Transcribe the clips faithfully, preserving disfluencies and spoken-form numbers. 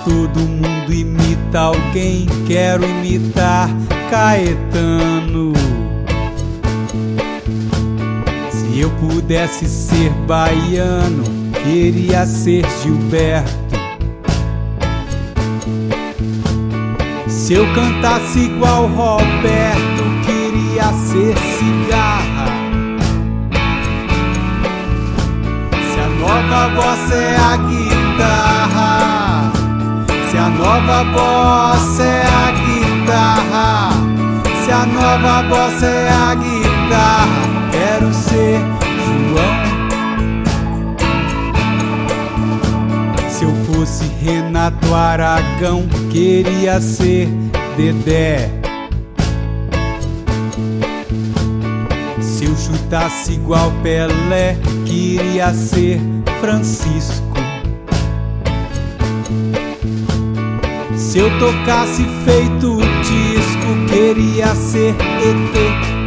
todo mundo imita alguém, quero imitar Caetano. Se eu pudesse ser baiano, queria ser Gilberto. Se eu cantasse igual Roberto, queria ser Cigarra. Se a nova bossa é a guitarra, se a nova bossa é a guitarra, se a nova bossa é a guitarra, quero ser João. Se eu fosse Renato Aragão, queria ser Dedé. Se eu chutasse igual Pelé, queria ser Francisco. Se eu tocasse feito disco, queria ser E T.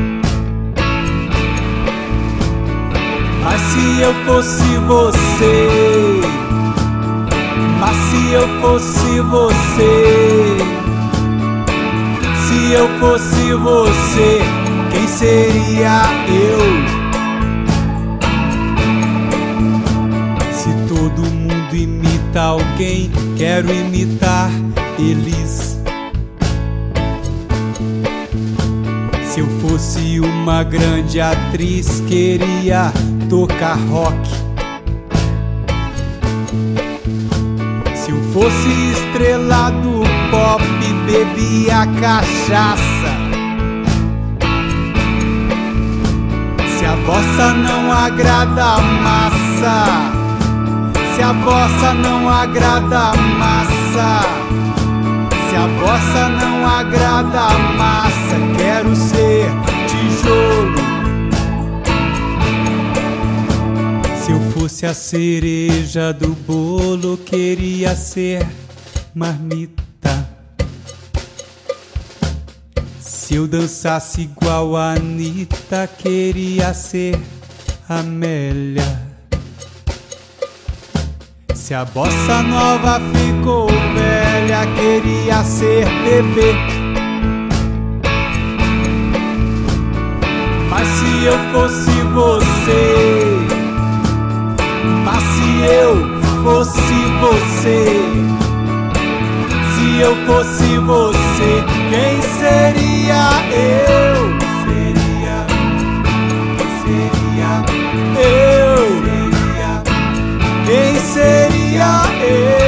Mas se eu fosse você, mas se eu fosse você, se eu fosse você, quem seria eu? Se todo mundo imita alguém, quero imitar Elis. Se eu fosse uma grande atriz, queria tocar rock. Se eu fosse estrela do pop, bebia cachaça. Se a bossa não agrada a massa, se a bossa não agrada a massa, se a bossa não agrada a massa, quero ser tijolo. Se eu fosse a cereja do bolo, queria ser marmita. Se eu dançasse igual a Anitta, queria ser Amélia. Se a bossa nova ficou velha, queria ser bebê. Mas se eu fosse você, mas se eu fosse você, se eu fosse você, quem seria eu? Seria, quem seria eu? Seria, quem seria eu?